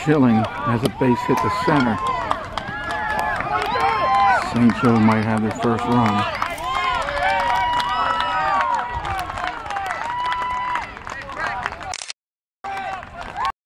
Schilling has a base hit to center. St. Joe might have their first run.